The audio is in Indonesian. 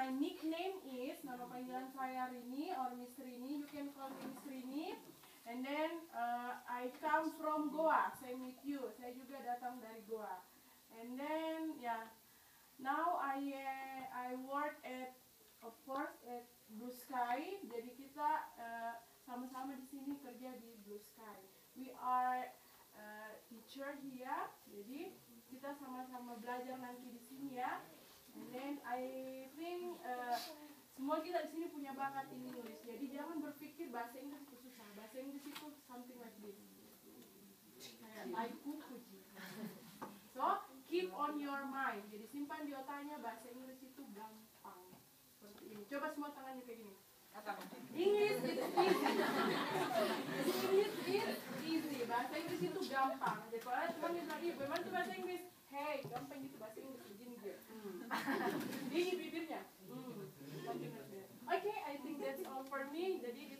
my nickname is, nama panggilan saya Rini or Miss Rini. You can call me Miss Rini. And then I come from Goa. Same with you. Saya juga datang dari Goa. And then now I work at, of course, at Blue Sky. Jadi kita sama-sama di sini kerja di Blue Sky. We are teacher here. Jadi kita sama-sama belajar nanti di sini ya. And then I think semua kita di sini punya bakat Inggris. Jadi jangan berpikir bahasa Inggris itu susah. Bahasa Inggris itu something like this. I kukuji. So keep on your mind. Jadi simpan di otaknya, bahasa Inggris itu gampang. Seperti ini. Coba semua tangannya kayak gini. English is easy. English is easy. Bahasa Inggris itu gampang. Jadi kalau teman bilang, iya bagaimana tuh bahasa Inggris? Hey, gampang gitu bahasa Inggris, begini dia. Dingin bibirnya. Okay, I think that's all for me. Jadi